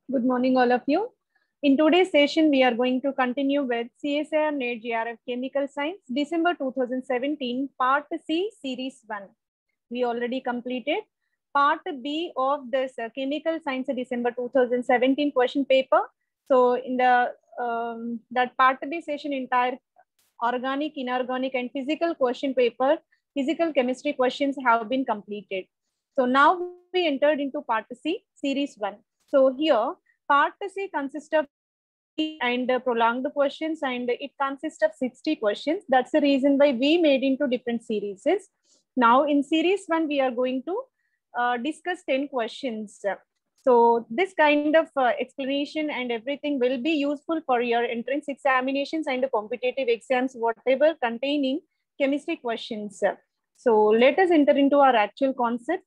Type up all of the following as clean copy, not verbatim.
Good morning, all of you. In today's session, we are going to continue with CSIR NET GRF Chemical Science, December 2017, Part C, Series 1. We already completed Part B of this Chemical Science December 2017 question paper. So, in the that Part B session, entire organic, inorganic, and physical question paper, physical chemistry questions have been completed. So, now we entered into Part C, Series 1. So, here, Part C consists of and prolonged questions, and it consists of 60 questions. That's the reason why we made into different series. Now in series 1, we are going to discuss 10 questions. So this kind of explanation and everything will be useful for your entrance examinations and competitive exams, whatever containing chemistry questions. So let us enter into our actual concept.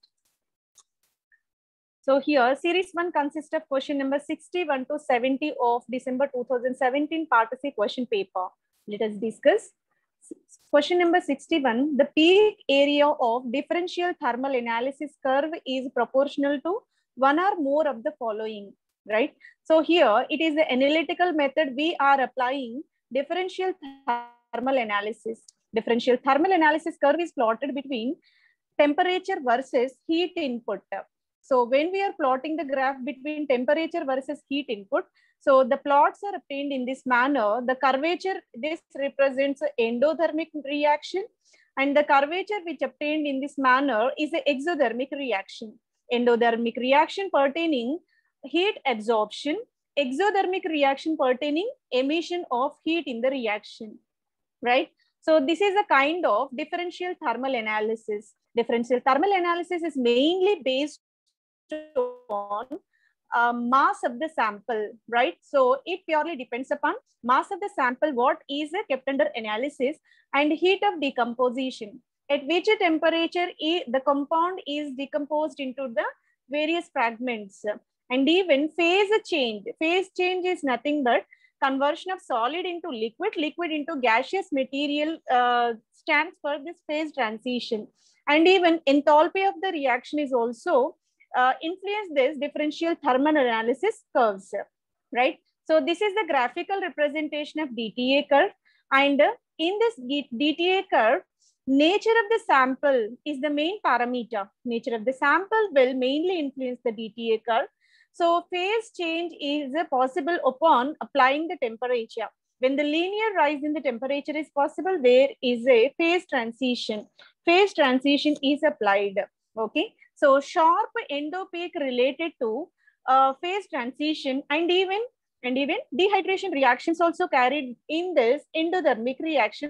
So here, series 1 consists of question number 61 to 70 of December 2017 Part C question paper. Let us discuss. Question number 61, the peak area of differential thermal analysis curve is proportional to one or more of the following, right? So here, it is the analytical method we are applying differential thermal analysis. Differential thermal analysis curve is plotted between temperature versus heat input. So when we are plotting the graph between temperature versus heat input, so the plots are obtained in this manner. The curvature, this represents an endothermic reaction, and the curvature which obtained in this manner is an exothermic reaction. Endothermic reaction pertaining heat absorption, exothermic reaction pertaining emission of heat in the reaction, right? So this is a kind of differential thermal analysis. Differential thermal analysis is mainly based on mass of the sample, right? So it purely depends upon mass of the sample, what is kept under analysis, and heat of decomposition, at which temperature the compound is decomposed into the various fragments. And even phase change. Phase change is nothing but conversion of solid into liquid, liquid into gaseous material stands for this phase transition. And even enthalpy of the reaction is also influence this differential thermal analysis curves, right? So this is the graphical representation of DTA curve. And in this DTA curve, nature of the sample is the main parameter. Nature of the sample will mainly influence the DTA curve. So phase change is possible upon applying the temperature. When the linear rise in the temperature is possible, there is a phase transition. Phase transition is applied. Okay. So sharp endo peak related to phase transition, and even dehydration reactions also carried in this endothermic reaction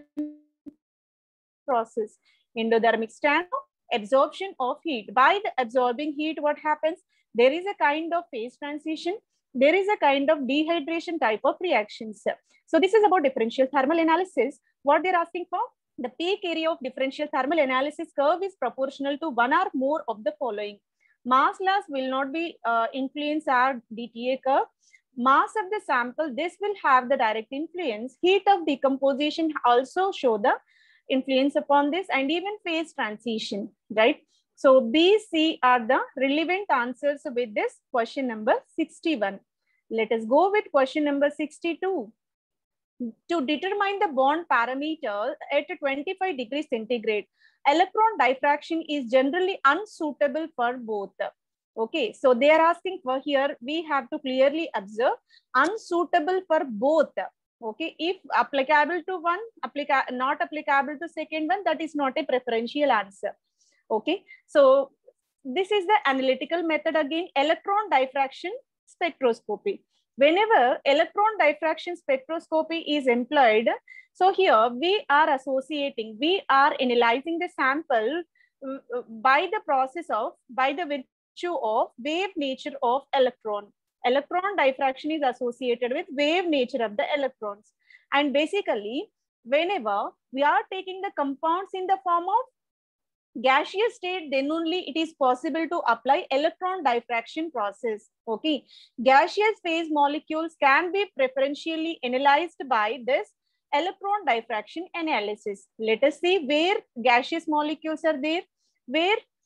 process. Endothermic stands for absorption of heat. By the absorbing heat, what happens? There is a kind of phase transition. There is a kind of dehydration type of reactions. So this is about differential thermal analysis. What they're asking for? The peak area of differential thermal analysis curve is proportional to one or more of the following. Mass loss will not be influence our DTA curve. Mass of the sample, this will have the direct influence. Heat of decomposition also show the influence upon this, and even phase transition, right? So B, C are the relevant answers with this question number 61. Let us go with question number 62. To determine the bond parameter at 25 degrees centigrade, electron diffraction is generally unsuitable for both. Okay, so they are asking for here, we have to clearly observe unsuitable for both. Okay, if applicable to one, not applicable to second one, that is not a preferential answer. Okay, so this is the analytical method again, electron diffraction spectroscopy. Whenever electron diffraction spectroscopy is employed, so here we are associating, we are analyzing the sample by the virtue of wave nature of electron. Electron diffraction is associated with wave nature of the electrons. And basically, whenever we are taking the compounds in the form of gaseous state, then only it is possible to apply electron diffraction process. Okay, gaseous phase molecules can be preferentially analyzed by this electron diffraction analysis. Let us see where gaseous molecules are there, where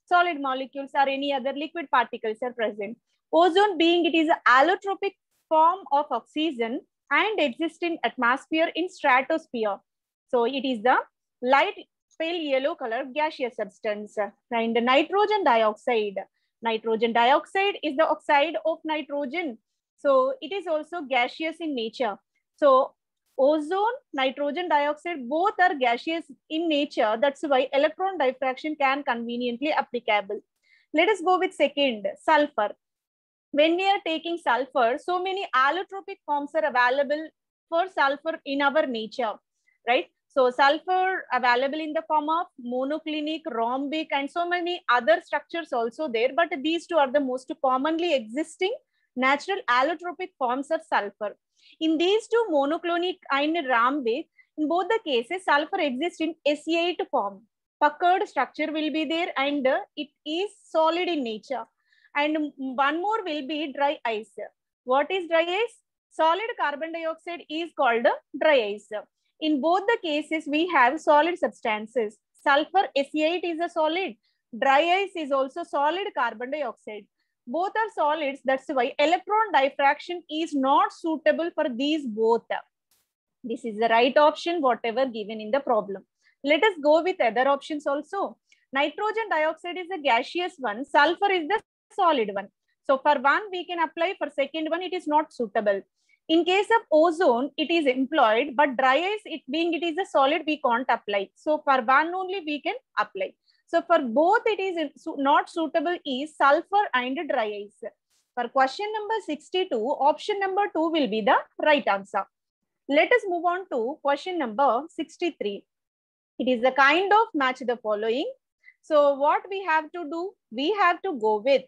solid molecules or any other liquid particles are present. Ozone being it is an allotropic form of oxygen and exists in atmosphere in stratosphere. So it is the light pale yellow color gaseous substance. And nitrogen dioxide. Nitrogen dioxide is the oxide of nitrogen. So it is also gaseous in nature. So ozone, nitrogen dioxide, both are gaseous in nature. That's why electron diffraction can conveniently applicable. Let us go with second, sulfur. When we are taking sulfur, so many allotropic forms are available for sulfur in our nature, right? So sulfur available in the form of monoclinic, rhombic, and so many other structures also there. But these two are the most commonly existing natural allotropic forms of sulfur. In these two, monoclinic and rhombic, in both the cases, sulfur exists in SE8 form. Puckered structure will be there and it is solid in nature. And one more will be dry ice. What is dry ice? Solid carbon dioxide is called dry ice. In both the cases, we have solid substances. Sulfur SE8 is a solid. Dry ice is also solid carbon dioxide. Both are solids. That's why electron diffraction is not suitable for these both. This is the right option, whatever given in the problem. Let us go with other options also. Nitrogen dioxide is a gaseous one. Sulfur is the solid one. So for one, we can apply. For second one, it is not suitable. In case of ozone, it is employed, but dry ice, it is a solid, we can't apply. So for one only, we can apply. So for both, it is not suitable is sulfur and dry ice. For question number 62, option number 2 will be the right answer. Let us move on to question number 63. It is the kind of match the following. So what we have to do? We have to go with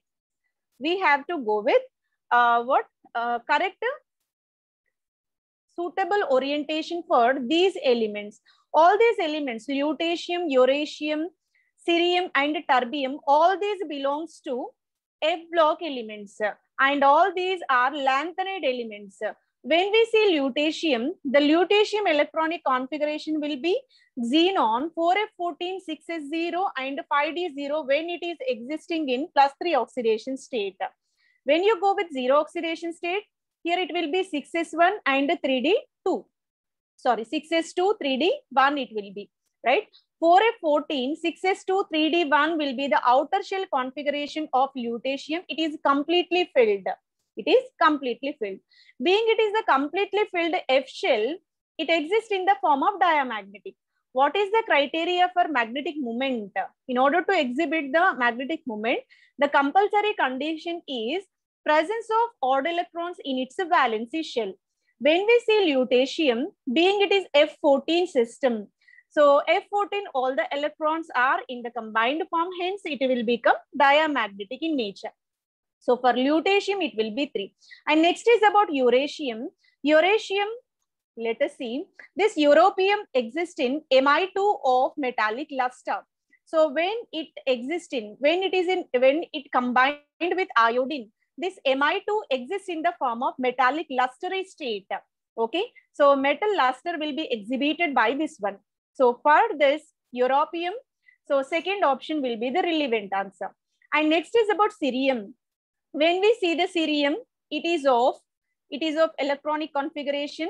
correct suitable orientation for these elements. All these elements, lutetium, uranium, cerium, and terbium, all these belongs to F block elements, and all these are lanthanide elements. When we see lutetium, the lutetium electronic configuration will be xenon 4F14 6S0 and 5D0 when it is existing in +3 oxidation state. When you go with 0 oxidation state, here it will be 6S1 and 3D2. Sorry, 6S2, 3D1 it will be, right? 4F14, 6S2, 3D1 will be the outer shell configuration of lutetium. It is completely filled. It is completely filled. Being it is the completely filled F shell, it exists in the form of diamagnetic. What is the criteria for magnetic moment? In order to exhibit the magnetic moment, the compulsory condition is presence of odd electrons in its valency shell. When we see lutetium, being it is F14 system, so F14, all the electrons are in the combined form, hence it will become diamagnetic in nature. So for lutetium, it will be 3. And next is about uranium. Uranium, let us see. This europium exists in Mi2 of metallic luster. So when it exists in, when it combined with iodine, this Mi2 exists in the form of metallic lustery state. Okay. So metal luster will be exhibited by this one. So for this europium, so second option will be the relevant answer. And next is about cerium. When we see the cerium, it is of electronic configuration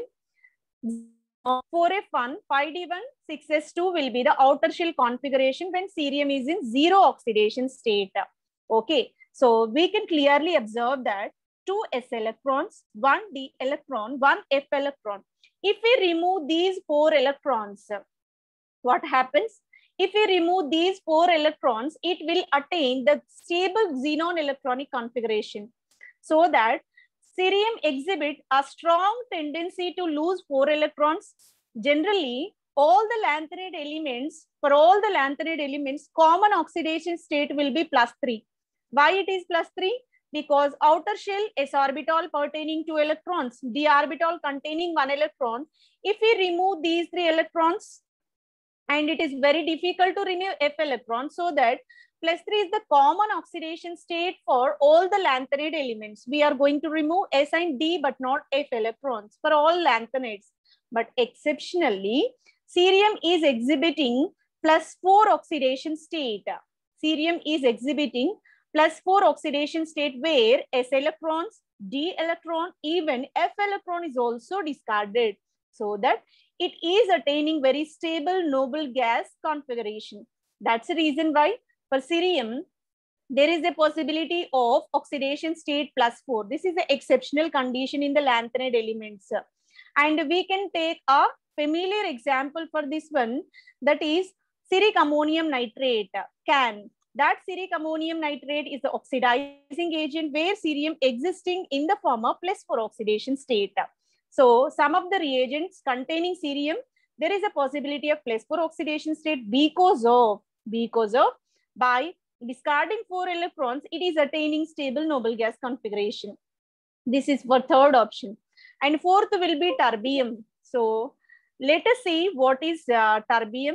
4F1, 5D1, 6S2 will be the outer shell configuration when cerium is in 0 oxidation state. Okay, so we can clearly observe that 2 S electrons, 1 D electron, 1 F electron. If we remove these 4 electrons, what happens? If we remove these 4 electrons, it will attain the stable xenon electronic configuration, so that cerium exhibit a strong tendency to lose 4 electrons. Generally, all the lanthanide elements, for all the lanthanide elements, common oxidation state will be +3. Why it is +3? Because outer shell S orbital pertaining 2 electrons, D orbital containing 1 electron. If we remove these 3 electrons, and it is very difficult to remove F electrons, so that +3 is the common oxidation state for all the lanthanide elements. We are going to remove S and D, but not F electrons for all lanthanides. But exceptionally, cerium is exhibiting +4 oxidation state. cerium is exhibiting +4 oxidation state where s electrons, d electron, even f electron is also discarded, so that it is attaining very stable noble gas configuration. That's the reason why for cerium there is a possibility of oxidation state +4. This is an exceptional condition in the lanthanide elements. And we can take a familiar example for this one, that is ceric ammonium nitrate, CAN. That ceric ammonium nitrate is the oxidizing agent where cerium existing in the form of +4 oxidation state. So some of the reagents containing cerium, there is a possibility of +4 oxidation state because of by discarding 4 electrons, it is attaining stable noble gas configuration. This is for third option. And fourth will be terbium. So let us see what is terbium.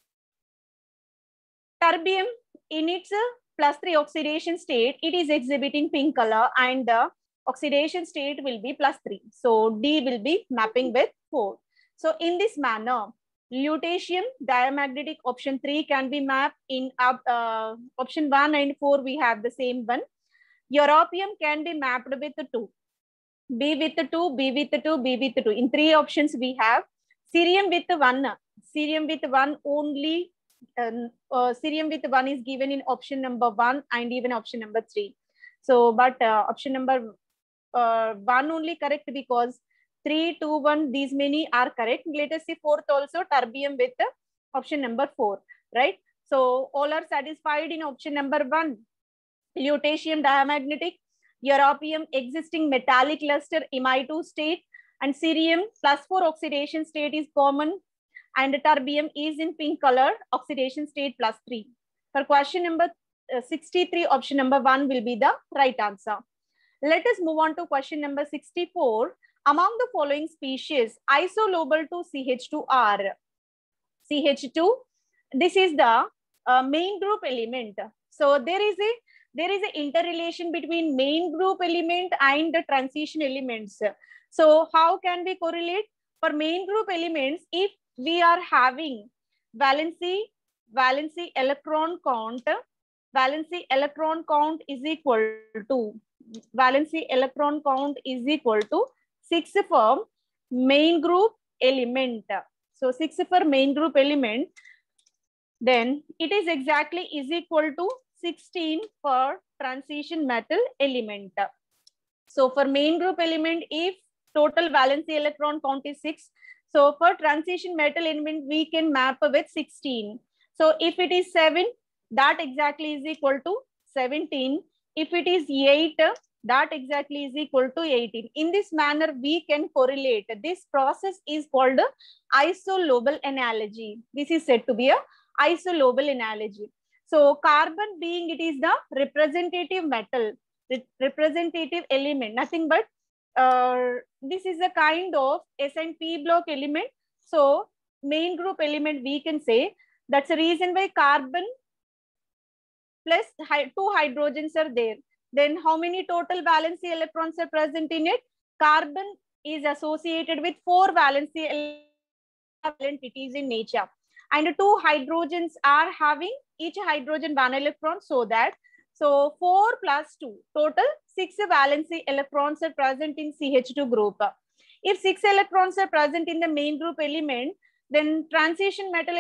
Terbium in its +3 oxidation state, it is exhibiting pink color and the oxidation state will be +3. So D will be mapping with 4. So in this manner, lutetium diamagnetic option 3 can be mapped in option 1 and 4. We have the same one. Europium can be mapped with 2. B with 2, B with 2, B with 2. In 3 options we have. Cerium with 1. Cerium with 1 only. Cerium with 1 is given in option number 1 and even option number 3. So, but option number 1 only correct because 3, 2, 1, these many are correct. Let us see fourth also, terbium with option number 4, right? So all are satisfied in option number 1. Lutetium diamagnetic, europium existing metallic luster imide2 state, and cerium +4 oxidation state is common, and terbium is in pink color, oxidation state +3. For question number 63, option number 1 will be the right answer. Let us move on to question number 64. Among the following species, isolobal to CH2R. CH2, this is the main group element. So there is an interrelation between main group element and the transition elements. So how can we correlate? For main group elements, if we are having valency electron count is equal to valency electron count is equal to 6 for main group element. So 6 for main group element, then it is exactly is equal to 16 for transition metal element. So for main group element, if total valency electron count is 6, so for transition metal element, we can map with 16. So if it is 7, that exactly is equal to 17. If it is 8, that exactly is equal to 18. In this manner, we can correlate. This process is called isolobal analogy. This is said to be a isolobal analogy. So carbon being it is the representative metal, representative element, nothing but this is a kind of S and P block element. So main group element we can say. That's the reason why carbon plus 2 hydrogens are there. Then how many total valency electrons are present in it? Carbon is associated with 4 valency entities in nature. And 2 hydrogens are having each hydrogen 1 electron, so 4 plus 2, total 6 valency electrons are present in CH2 group. If 6 electrons are present in the main group element, then transition metal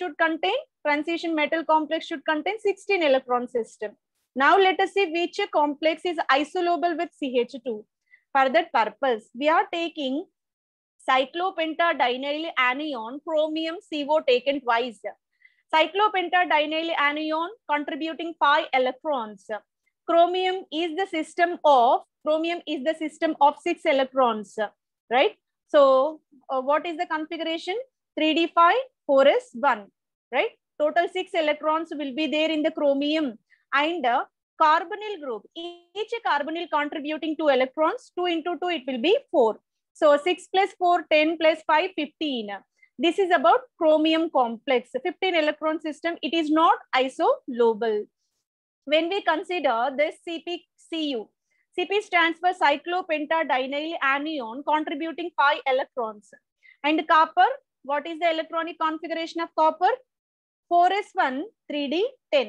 complex should contain 16 electron system. Now let us see which complex is isolobal with CH2. For that purpose, we are taking cyclopentadienyl anion, chromium, CO taken twice. Cyclopentadienyl anion contributing 5 electrons. Chromium is the system of 6 electrons, right? So what is the configuration? 3d5, 4s1, right? Total 6 electrons will be there in the chromium, and carbonyl group, each carbonyl contributing 2 electrons, 2 into 2, it will be 4. So 6 plus 4, 10 plus 5, 15. This is about chromium complex, 15 electron system. It is not isolobal. When we consider this CpCu, Cp stands for cyclopentadienyl anion contributing 5 electrons. And copper, what is the electronic configuration of copper? 4s1, 3d10.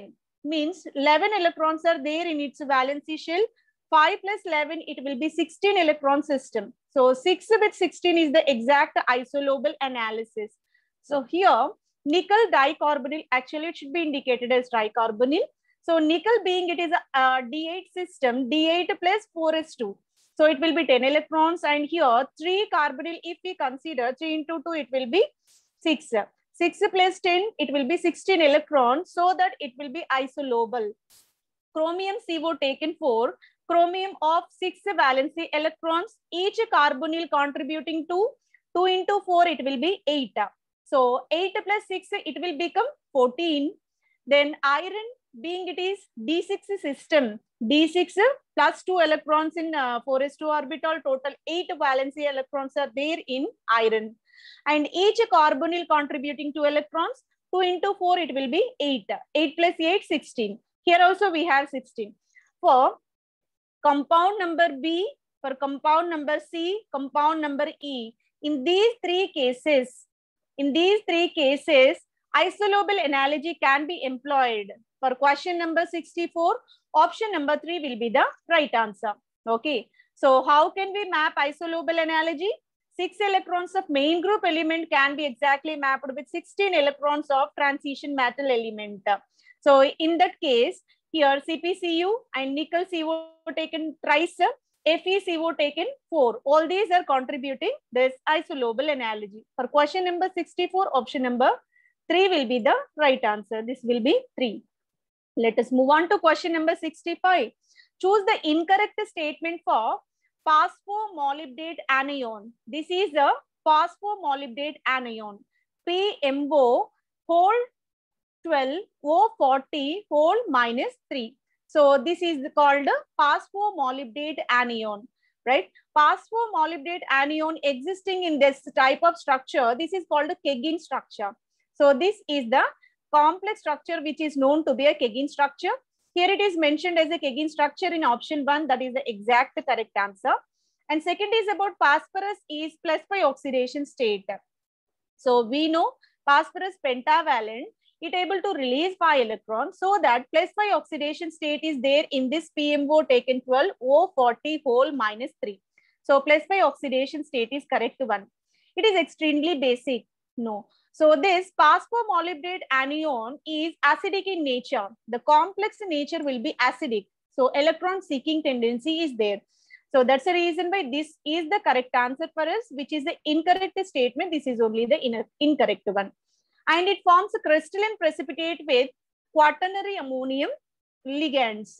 means 11 electrons are there in its valency shell. 5 plus 11, it will be 16 electron system. So 6 with 16 is the exact isolobal analysis. So here, nickel dicarbonyl, actually it should be indicated as dicarbonyl. So nickel being it is a D8 system, D8 plus 4s2. So it will be 10 electrons, and here 3 carbonyl, if we consider 3 into 2, it will be 6. 6 plus 10, it will be 16 electrons, so that it will be isolobal. Chromium CO taken 4, chromium of 6 valency electrons, each carbonyl contributing to 2 into 4, it will be 8. So 8 plus 6, it will become 14. Then iron being it is D6 system, D6 plus 2 electrons in 4s2 orbital, total 8 valency electrons are there in iron. And each carbonyl contributing 2 electrons, 2 into 4, it will be 8. 8 plus 8, 16. Here also we have 16. For compound number B, for compound number C, compound number E, in these three cases, isolobal analogy can be employed. For question number 64, option number 3 will be the right answer. Okay. So how can we map isolobal analogy? 6 electrons of main group element can be exactly mapped with 16 electrons of transition metal element. So in that case, here CpCu and nickel CO taken thrice, FeCO taken 4. All these are contributing this isolobal analogy. For question number 64, option number 3 will be the right answer. This will be 3. Let us move on to question number 65. Choose the incorrect statement for phosphomolybdate anion. This is a phosphomolybdate anion. PMO whole 12 O40 whole minus 3. So this is called phosphomolybdate anion, right? Phosphomolybdate anion existing in this type of structure, this is called a Keggin structure. So this is the complex structure which is known to be a Keggin structure. Here it is mentioned as a Keggin structure in option 1. That is the exact correct answer. And second is about phosphorus is +5 oxidation state. So we know phosphorus pentavalent, it able to release 5 electrons, so that +5 oxidation state is there in this PMO taken 12 O40 whole minus 3. So +5 oxidation state is correct one. It is extremely basic. No. So this phosphomolybdate anion is acidic in nature. The complex nature will be acidic. So electron seeking tendency is there. So that's the reason why this is the correct answer for us, which is the incorrect statement. This is only the incorrect one. And it forms a crystalline precipitate with quaternary ammonium ligands.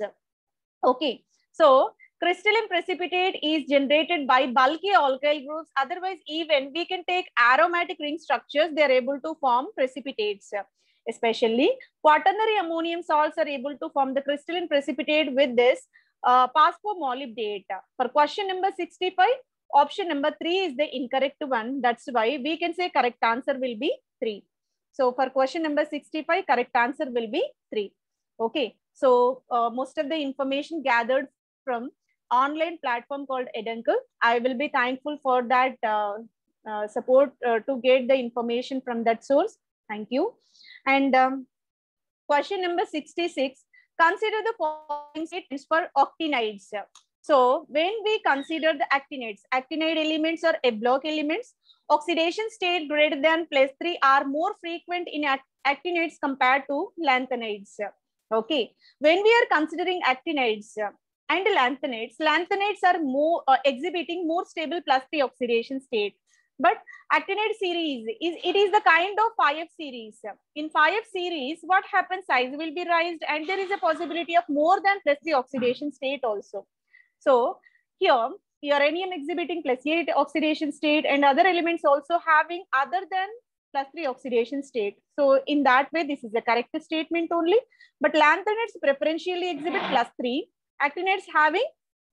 Okay. So crystalline precipitate is generated by bulky alkyl groups. Otherwise, even we can take aromatic ring structures, they are able to form precipitates. Especially quaternary ammonium salts are able to form the crystalline precipitate with this phosphomolybdate. For question number 65, option number 3 is the incorrect one. That's why we can say correct answer will be 3. So for question number 65, correct answer will be 3. Okay. So most of the information gathered from online platform called Eduncle. I will be thankful for that support to get the information from that source. Thank you. And question number 66, consider the following statements for actinides. So when we consider the actinides, actinide elements are a block elements. Oxidation state greater than +3 are more frequent in actinides compared to lanthanides. Okay. When we are considering actinides and lanthanides are more exhibiting more stable +3 oxidation state. But actinide series is the kind of 5F series. In 5F series, what happens? Size will be raised, and there is a possibility of more than +3 oxidation state also. So here uranium exhibiting +8 oxidation state, and other elements also having other than +3 oxidation state. So in that way, this is the correct statement only. But lanthanides preferentially exhibit +3. Actinides having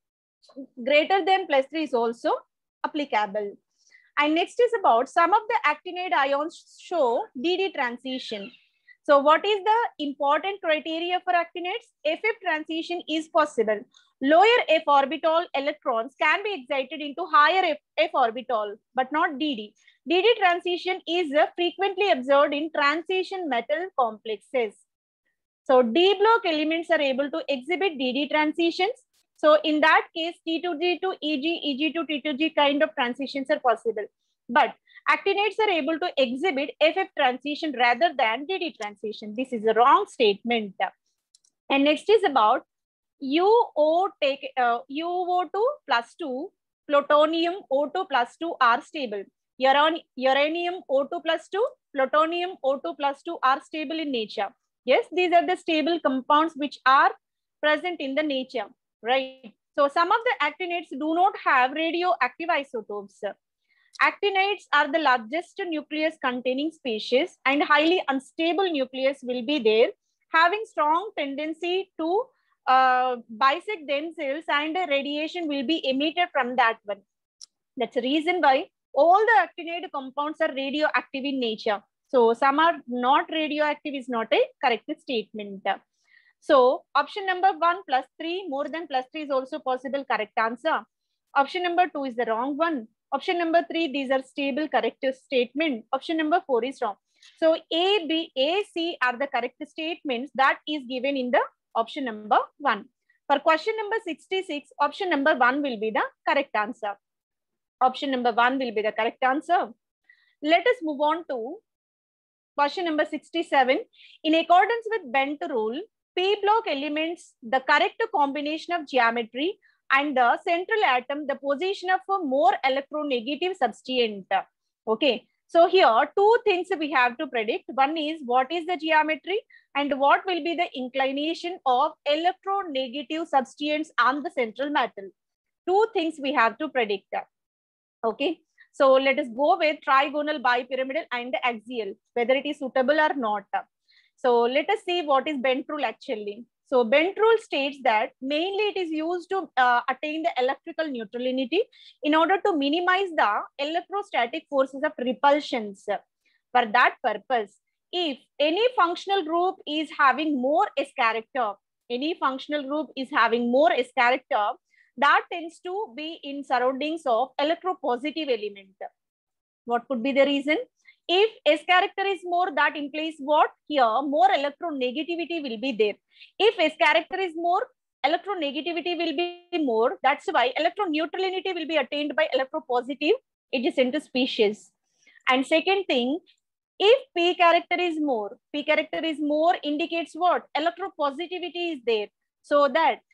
greater than +3 is also applicable. And next is about some of the actinide ions show DD transition. So what is the important criteria for actinides? FF transition is possible. Lower F orbital electrons can be excited into higher F orbital, but not DD. DD transition is frequently observed in transition metal complexes. So D block elements are able to exhibit DD transitions. So in that case, T2G to EG, EG to T2G kind of transitions are possible. But actinides are able to exhibit FF transition rather than DD transition. This is a wrong statement. And next is about UO2 plus 2, plutonium O2 plus 2 are stable. Uranium O2 plus 2, plutonium O2 plus 2 are stable in nature. Yes, these are the stable compounds which are present in the nature, right? So some of the actinides do not have radioactive isotopes. Actinides are the largest nucleus containing species, and highly unstable nucleus will be there, having strong tendency to bisect themselves, and radiation will be emitted from that one. That's the reason why all the actinide compounds are radioactive in nature. So some are not radioactive is not a correct statement. So option number 1 plus 3, more than plus 3 is also possible correct answer. Option number 2 is the wrong one. Option number 3, these are stable correct statement. Option number 4 is wrong. So A, B, A, C are the correct statements that is given in the option number 1. For question number 66, option number 1 will be the correct answer. Option number 1 will be the correct answer. Let us move on to question number 67. In accordance with Bent rule, P block elements, the correct combination of geometry and the central atom, the position of a more electronegative substituent. Okay. So here, two things we have to predict. One is what is the geometry and what will be the inclination of electronegative substituents on the central metal. Two things we have to predict. Okay. So let us go with trigonal, bipyramidal and axial, whether it is suitable or not. So let us see what is Bent rule actually. So Bent rule states that mainly it is used to attain the electrical neutrality in order to minimize the electrostatic forces of repulsions. For that purpose, if any functional group is having more S character, that tends to be in surroundings of electropositive element. What could be the reason? If S character is more, that implies what? Here, more electronegativity will be there. If S character is more, electronegativity will be more. That's why electroneutrality will be attained by electropositive adjacent species. And second thing, if P character is more indicates what? Electropositivity is there. So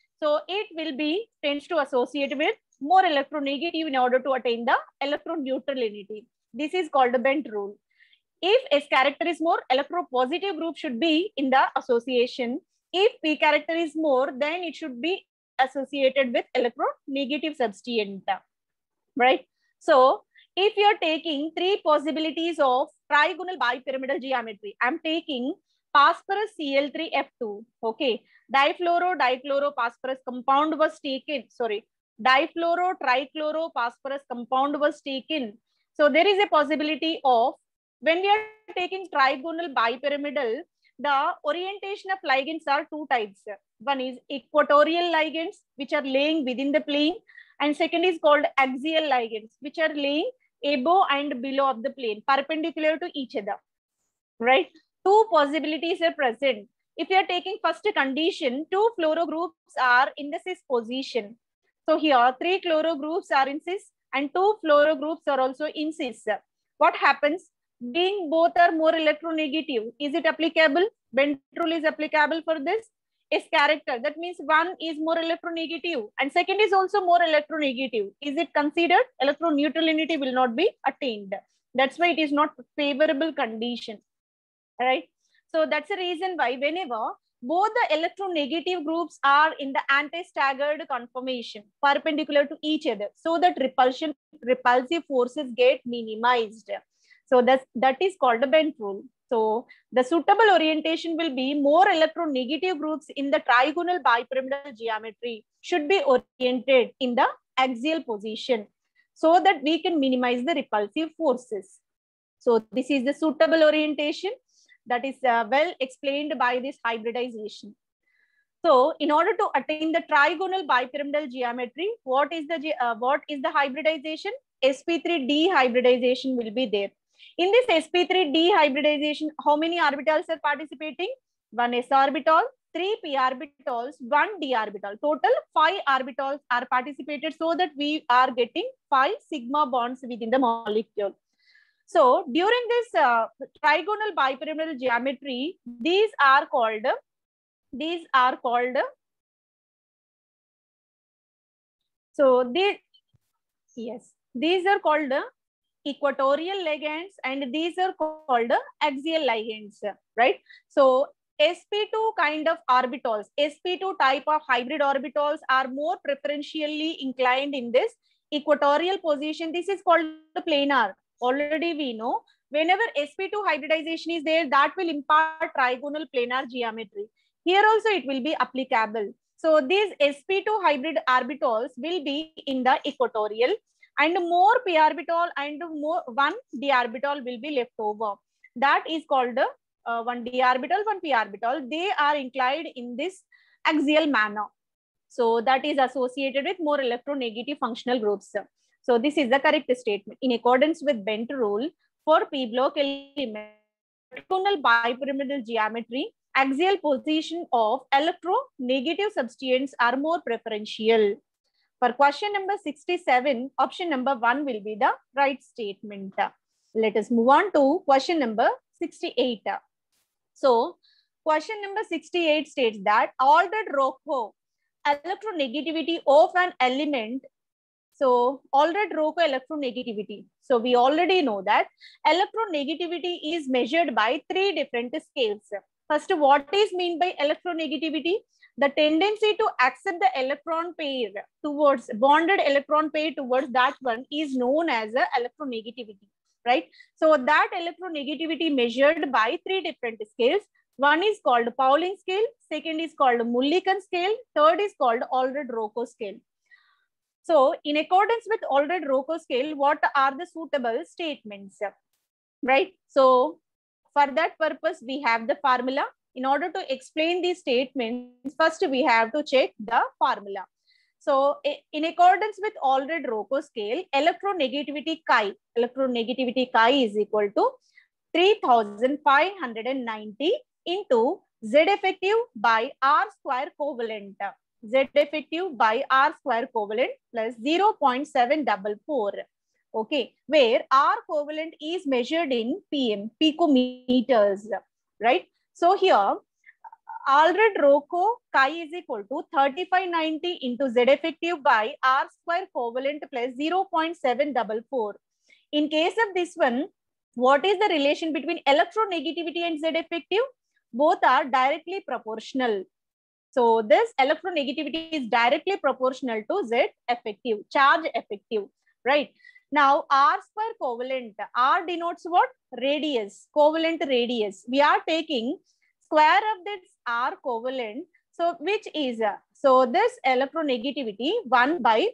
it will be tends to associate with more electronegative in order to attain the electroneutrality. This is called the Bent rule. If S character is more, electropositive group should be in the association. If P character is more, then it should be associated with electronegative substituent. Right? So if you are taking three possibilities of trigonal bipyramidal geometry, I'm taking phosphorus Cl3F2. Okay. Difluoro phosphorus compound was taken. Difluoro trichloro phosphorus compound was taken. So there is a possibility of, when we are taking trigonal bipyramidal, the orientation of ligands are two types. One is equatorial ligands, which are laying within the plane, and second is called axial ligands, which are laying above and below of the plane, perpendicular to each other. Right? Two possibilities are present. If you are taking first condition, two fluoro groups are in the cis position. So here, three chloro groups are in cis and two fluoro groups are also in cis. What happens? Being both are more electronegative, is it applicable? Bent rule is applicable for this. S character, that means one is more electronegative and second is also more electronegative. Is it considered? Electroneutrality will not be attained. That's why it is not favorable condition. Right? So that's the reason why whenever both the electronegative groups are in the anti-staggered conformation, perpendicular to each other, so that repulsive forces get minimized. So that is called the Bent rule. So the suitable orientation will be more electronegative groups in the trigonal bipyramidal geometry should be oriented in the axial position so that we can minimize the repulsive forces. So this is the suitable orientation that is well explained by this hybridization. So in order to attain the trigonal bipyramidal geometry, what is the hybridization? sp3d hybridization will be there. In this sp3d hybridization, how many orbitals are participating? 1 s orbital, 3 p orbitals, 1 d orbital. Total 5 orbitals are participated, so that we are getting 5 sigma bonds within the molecule. So during this trigonal bipyramidal geometry, these are called so these are called equatorial ligands, and these are called axial ligands, right? So sp2 kind of orbitals, sp2 type of hybrid orbitals are more preferentially inclined in this equatorial position. This is called the planar. Already we know, whenever sp2 hybridization is there, that will impart trigonal planar geometry. Here also it will be applicable. So these sp2 hybrid orbitals will be in the equatorial, and more p orbital and more 1 d orbital will be left over. That is called 1 d orbital, 1 p orbital. They are inclined in this axial manner. So that is associated with more electronegative functional groups. So this is the correct statement. In accordance with Bent rule, for p block element, trigonal bipyramidal geometry, axial position of electronegative substituents are more preferential. For question number 67, option number 1 will be the right statement. Let us move on to question number 68. So question number 68 states that Aldred-Rocco electronegativity of an element. So Aldred-Rocco electronegativity. So we already know that electronegativity is measured by 3 different scales. First, what is meant by electronegativity? The tendency to accept the electron pair towards bonded electron pair towards that one is known as a electronegativity, right? So that electronegativity measured by 3 different scales. One is called Pauling scale, second is called Mulliken scale, third is called Aldred-Rocco scale. So in accordance with Aldred-Rocco scale, what are the suitable statements, right? So for that purpose, we have the formula. In order to explain these statements, first we have to check the formula. So in accordance with Aldred-Rocco scale, electronegativity chi is equal to 3590 into Z effective by R square covalent. Z effective by R square covalent plus 0.744. Okay, where R covalent is measured in PM, picometers, right? So here, Aldred-Rocco chi is equal to 3590 into Z effective by R square covalent plus 0.744. In case of this one, what is the relation between electronegativity and Z effective? Both are directly proportional. So this electronegativity is directly proportional to Z effective, charge effective, right? Now R square covalent, R denotes what? Radius, covalent radius. We are taking square of this R covalent. So which is, so this electronegativity 1 by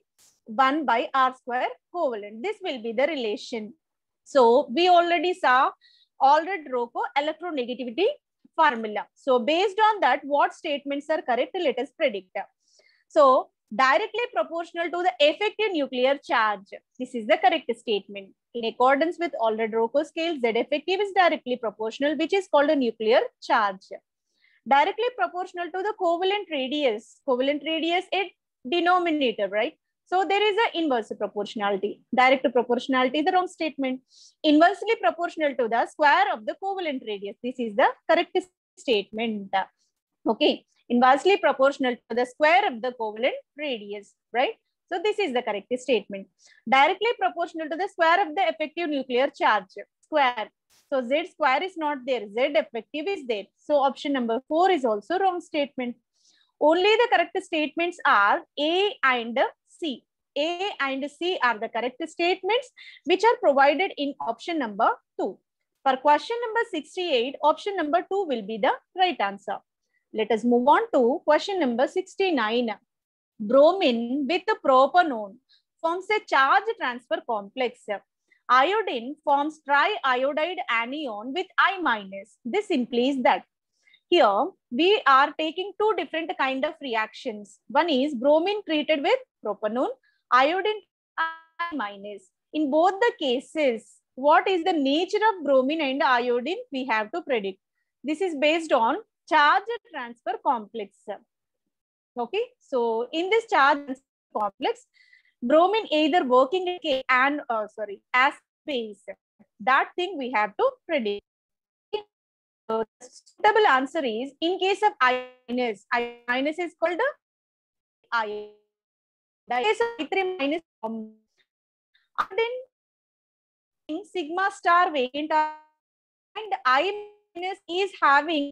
R square covalent. This will be the relation. So we already saw Aldred-Rocco electronegativity formula. So based on that, what statements are correct? Let us predict. So directly proportional to the effective nuclear charge. This is the correct statement. In accordance with Aldred-Rocco scale, Z effective is directly proportional, which is called a nuclear charge. Directly proportional to the covalent radius. Covalent radius is denominator, right? So there is an inverse proportionality. Direct proportionality is the wrong statement. Inversely proportional to the square of the covalent radius. This is the correct statement. Okay. Inversely proportional to the square of the covalent radius, right? So this is the correct statement. Directly proportional to the square of the effective nuclear charge, square. So Z square is not there. Z effective is there. So option number 4 is also wrong statement. Only the correct statements are A and C. A and C are the correct statements which are provided in option number 2. For question number 68, option number 2 will be the right answer. Let us move on to question number 69. Bromine with propanone forms a charge transfer complex. Iodine forms triiodide anion with I-. This implies that here we are taking 2 different kind of reactions. One is bromine treated with propanone, iodine I-. In both the cases, what is the nature of bromine and iodine? We have to predict. This is based on charge transfer complex. Okay, so in this charge complex, bromine either working and as base. That thing we have to predict. The suitable answer is in case of I minus is called I. In case of I3 minus, then sigma star vacant and I minus is having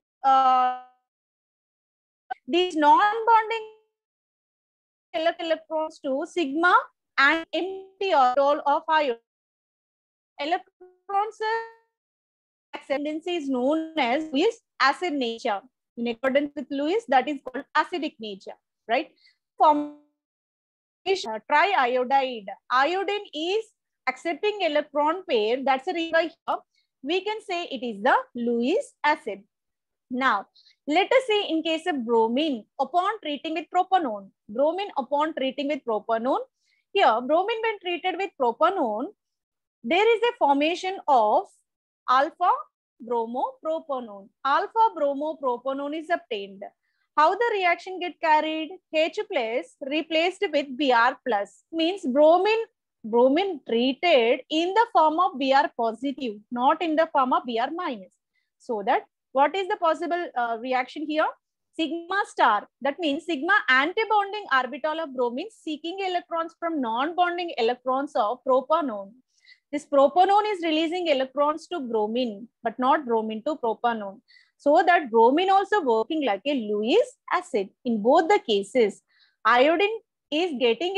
these non-bonding electrons to sigma and empty orbital of ion. Electrons tendency is known as Lewis acid nature. In accordance with Lewis, that is called acidic nature, right? Formation triiodide. Iodine is accepting electron pair. That's the reason why here we can say it is the Lewis acid. Now, let us say in case of bromine upon treating with propanone. Bromine upon treating with propanone. Here, bromine when treated with propanone, there is a formation of alpha bromopropanone. Alpha bromopropanone is obtained. How the reaction get carried? H plus replaced with Br plus means bromine treated in the form of Br positive, not in the form of Br minus. So that what is the possible reaction here? Sigma star, that means sigma antibonding orbital of bromine seeking electrons from non-bonding electrons of propanone. This propanone is releasing electrons to bromine, but not bromine to propanone. So that bromine also working like a Lewis acid. In both the cases, iodine is getting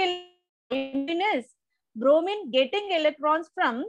bromine getting electrons from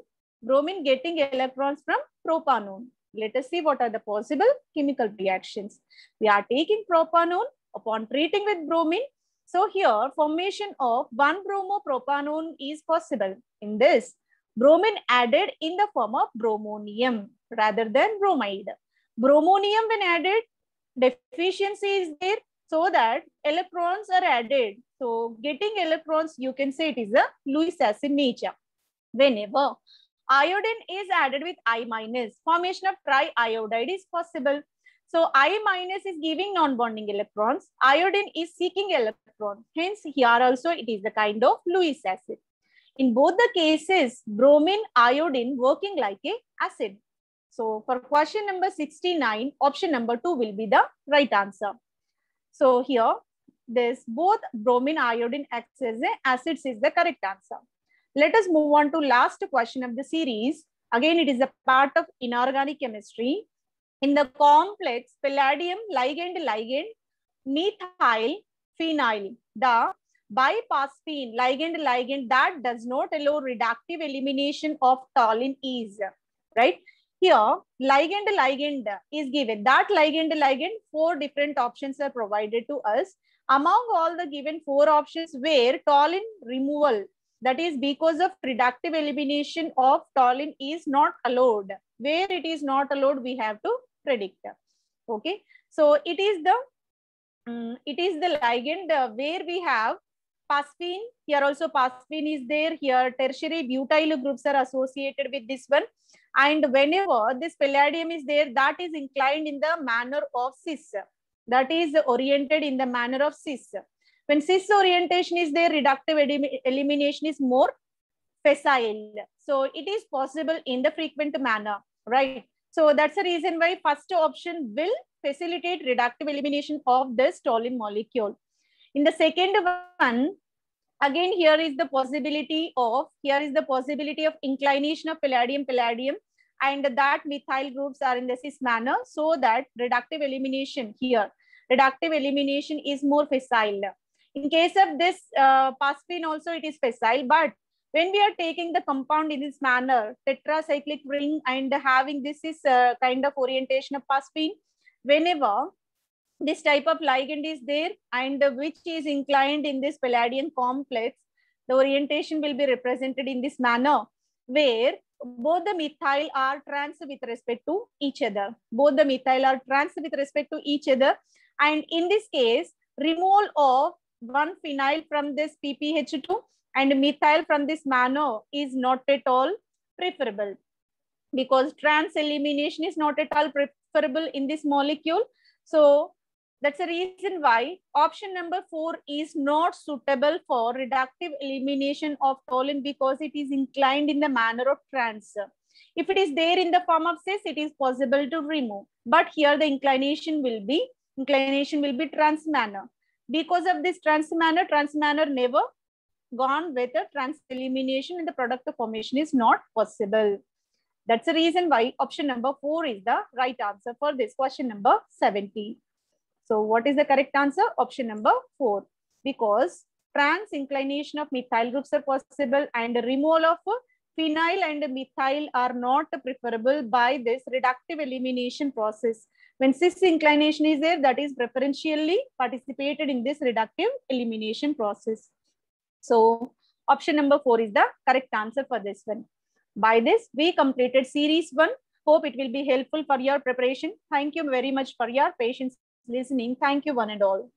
propanone. Let us see what are the possible chemical reactions. We are taking propanone upon treating with bromine. So here formation of 1-bromopropanone is possible. In this, bromine added in the form of bromonium rather than bromide. Bromonium when added, deficiency is there, so that electrons are added. So getting electrons, you can say it is a Lewis acid nature. Whenever iodine is added with I minus, formation of triiodide is possible. So I minus is giving non-bonding electrons. Iodine is seeking electrons. Hence here also it is the kind of Lewis acid. In both the cases, bromine, iodine working like a acid. So for question number 69, option number 2 will be the right answer. So here, this both bromine, iodine acts as acids is the correct answer. Let us move on to last question of the series. Again, it is a part of inorganic chemistry. In the complex palladium ligand methyl phenyl, the biphosphine ligand that does not allow reductive elimination of toluene is, right? Here, ligand is given. That ligand, 4 different options are provided to us. Among all the given 4 options, where toluene removal, that is because of reductive elimination of toluene is not allowed. Where it is not allowed, we have to predict. Okay, so it is the ligand where we have phosphine. Here also phosphine is there. Here tertiary butyl groups are associated with this one. And whenever this palladium is there, that is inclined in the manner of cis. That is oriented in the manner of cis. When cis orientation is there, reductive elimination is more facile. So it is possible in the frequent manner, right? So that's the reason why first option will facilitate reductive elimination of this toluene molecule. In the second one, again here is the possibility of inclination of palladium, and that methyl groups are in the cis manner, so that reductive elimination is more facile. In case of this phosphine also it is facile, but when we are taking the compound in this manner, tetracyclic ring, and having this is kind of orientation of phosphine, whenever this type of ligand is there and which is inclined in this palladium complex, the orientation will be represented in this manner, where both the methyl are trans with respect to each other. And in this case, removal of one phenyl from this PPH2 and methyl from this manner is not at all preferable, because trans elimination is not at all preferable in this molecule. So that's the reason why option number 4 is not suitable for reductive elimination of toluene because it is inclined in the manner of trans. If it is there in the form of cis, it is possible to remove. But here the inclination will be trans manner. Because of this trans manner never gone with a trans elimination and the product of formation is not possible. That's the reason why option number 4 is the right answer for this question number 70. So what is the correct answer? Option number 4. Because trans inclination of methyl groups are possible and removal of phenyl and methyl are not preferable by this reductive elimination process. When cis inclination is there, that is preferentially participated in this reductive elimination process. So option number 4 is the correct answer for this one. By this, we completed series 1. Hope it will be helpful for your preparation. Thank you very much for your patience listening. Thank you one and all.